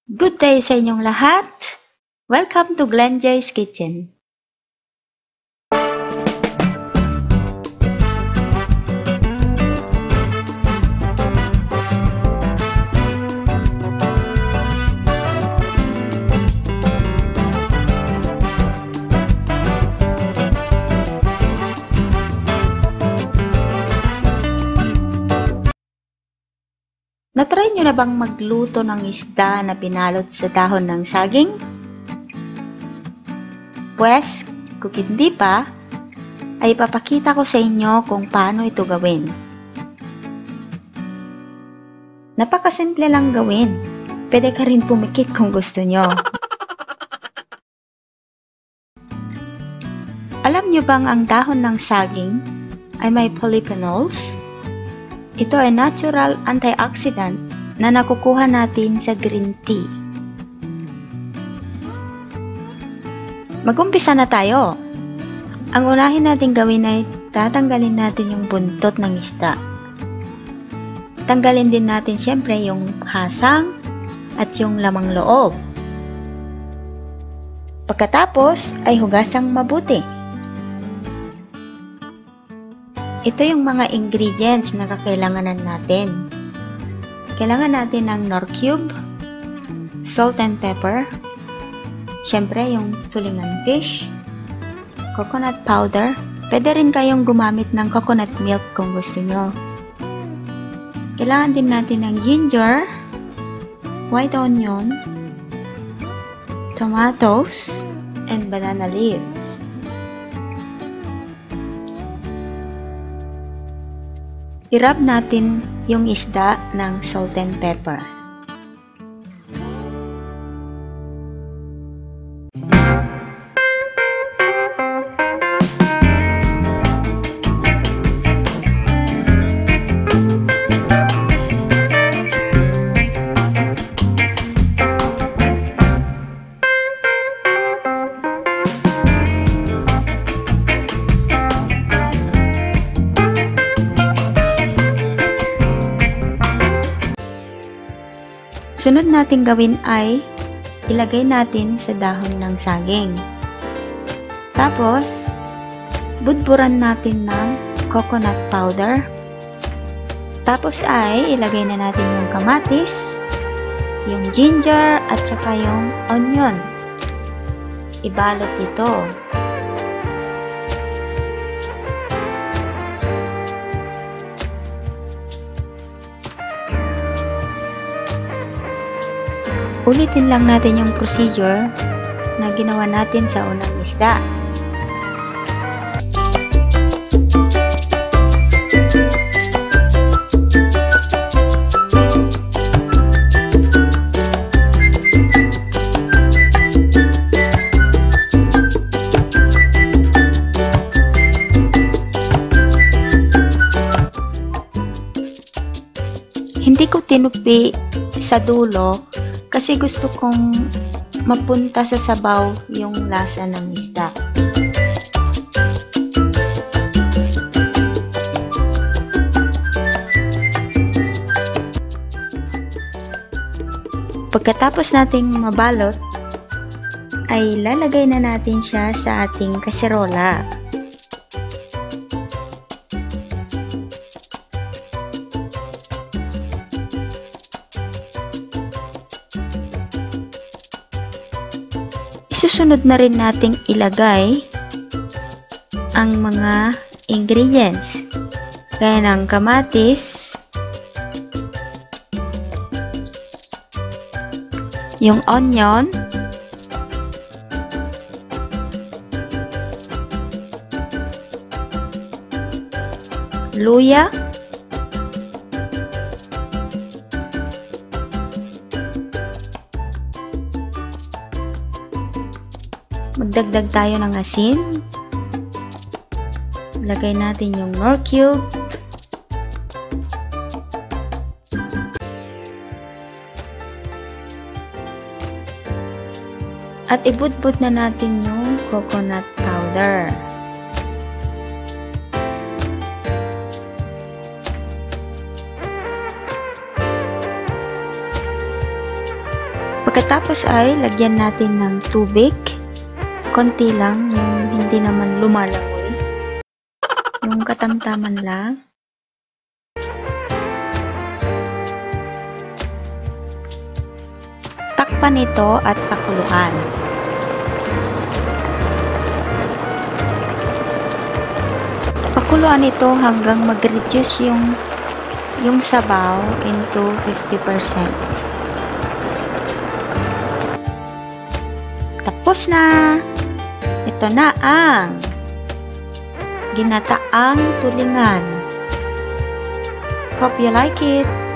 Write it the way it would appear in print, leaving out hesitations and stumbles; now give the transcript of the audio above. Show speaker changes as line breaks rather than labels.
Good day sa inyong lahat! Welcome to Glenn J's Kitchen. Natry nyo na bang magluto ng isda na binalot sa dahon ng saging? Pwes, kung hindi pa, ay papakita ko sa inyo kung paano ito gawin. Napakasimple lang gawin. Pwede ka rin pumikit kung gusto nyo. Alam nyo bang ang dahon ng saging ay may polyphenols? Ito ay natural antioxidant na nakukuha natin sa green tea. Mag-umpisa na tayo. Ang unahin natin gawin ay tatanggalin natin yung buntot ng isda. Tanggalin din natin siyempre yung hasang at yung lamang loob. Pagkatapos ay hugasang mabuti. Ito yung mga ingredients na kakailanganan natin. Kailangan natin ng Knorr cube, salt and pepper, syempre yung tulingan fish, coconut powder. Pwede rin kayong gumamit ng coconut milk kung gusto nyo. Kailangan din natin ng ginger, white onion, tomatoes, and banana leaves. I-rub natin yung isda ng salt and pepper. Sunod natin gawin ay ilagay natin sa dahon ng saging. Tapos, budburan natin ng coconut powder. Tapos ay ilagay na natin yung kamatis, yung ginger at saka yung onion. Ibalot ito. Ulitin lang natin yung procedure na ginawa natin sa unang isda. Hindi ko tinupi sa dulo kasi gusto kong mapunta sa sabaw yung lasa ng isda. Pagkatapos nating mabalot, ay lalagay na natin siya sa ating kaserola. Susunod na rin nating ilagay ang mga ingredients gaya ng kamatis, yung onion, luya, magdagdag tayo ng asin. Lagay natin yung Knorr cube. At ibudbud na natin yung coconut powder. Pagkatapos ay lagyan natin ng tubig. Konti lang, yung hindi naman lumalangoy. Yung katamtaman lang. Takpan ito at pakuluan. Pakuluan ito hanggang mag-reduce yung sabaw into 50%. Tapos na! Ito na ang ginataang tulingan. Hope you like it!